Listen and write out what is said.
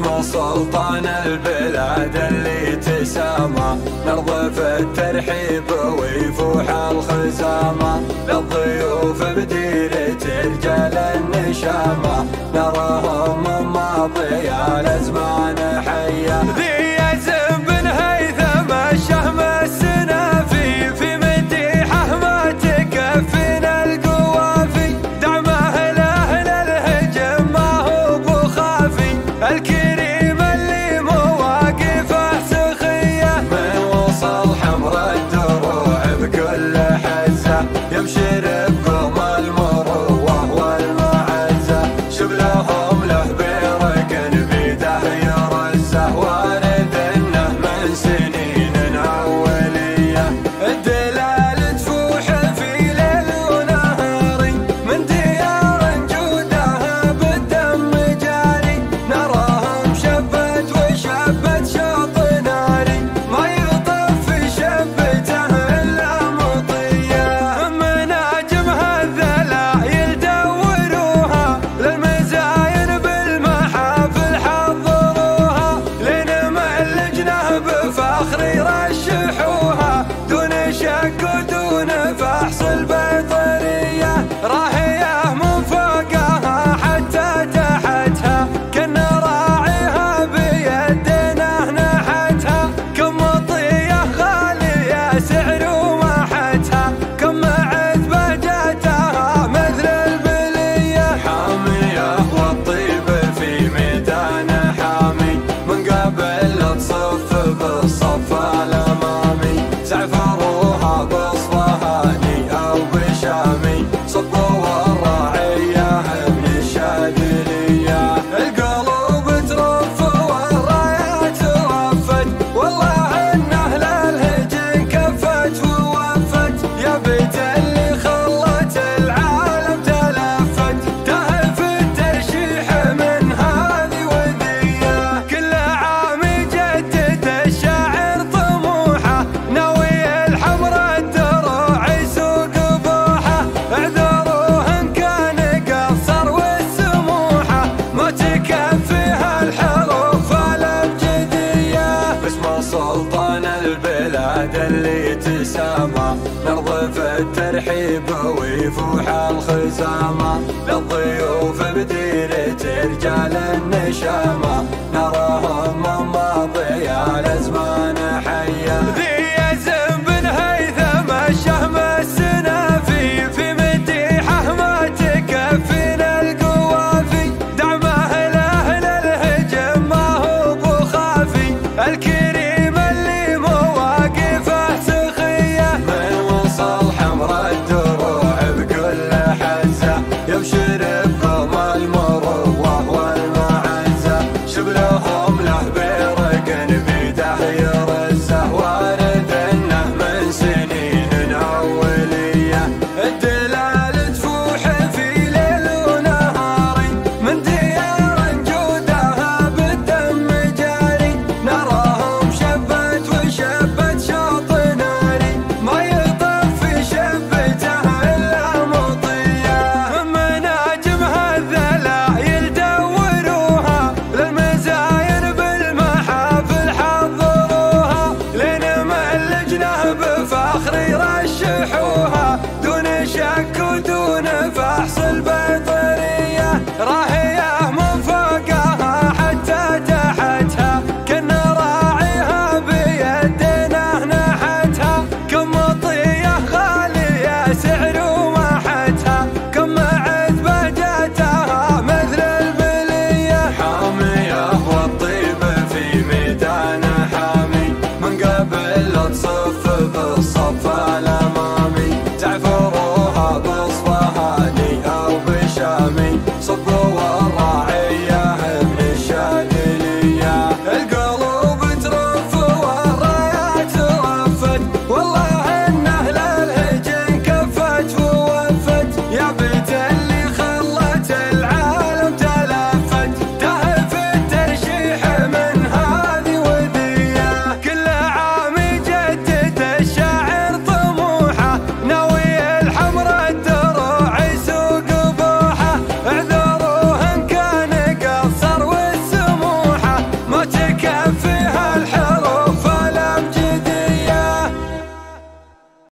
باسم سلطان البلاد اللي تسامى، نرضى في الترحيب ويفوح الخزامى، للضيوف بديرة رجال النشامة، نراهم من ماضي الأزمان حيا. ذي يزن بن هيثم الشهم السنافي، في مديحه ما تكفينا القوافي، دعمه لأهل الهجم ما هو بخافي، الكريم اللي مواقفه سخية، من وصل حمر الدروع بكل حزة، يبشر بقوم المروة والمعزة، شبلهم له بركن بيده يرزه، واردنه من سنين أولية، الدلال تفوح في ليل ونهاري، من ديار جودها بالدم جاري، نراهم شبت وشبت شوط ناري، ما يلطف في شبته إلا مطية، مناجمها الذلايل دوروها، للمزاين بالمحافل حضروها، لين ملجنه بفخر يرشحوها، دون شك ودون فحص البيطرية، راهية من فوقها حتى تحتها، كنا راعيها بيدنا نحتها، كم مطية غالية سعر ومحتها، كم عذبة جاتها مثل البلية، حامية والطيب في ميدان حامي، من قبل تصف بالصف الأمامي، زعفروها باصفهاني أو بشامي، صبوا الراعية من الشاذلية، القلوب ترف والرايات رفت، والله إن أهل الهجن كفت ووفت، يا بيت اللي خلت العالم تلفت، تهل في الترشيح من هذه وذيه، كل عام يجدد الشاعر طموحه، ناوي الحمر الدروع يسوق بوحه، اعذروه إن كان قصر والسموحه، ما تكفيها الحروف الأبجدية، باسم سلطان البلاد اللي تسامى، نرضى في الترحيب ويفوح الخزامة، للضيوف بديرة رجال النشامة، نراهم من ماضي الأزمان حيا. ذي يزن بن هيثم الشهم السنافي، في مديحه ما تكفينا القوافي، دعمه لأهل الهجم ما هو بخافي، الكريم اللي مواقفه سخية، من وصل حمر الدروع بكل حزة، يبشر بقوم المروة والمعزة، شبلهم له بركن بيده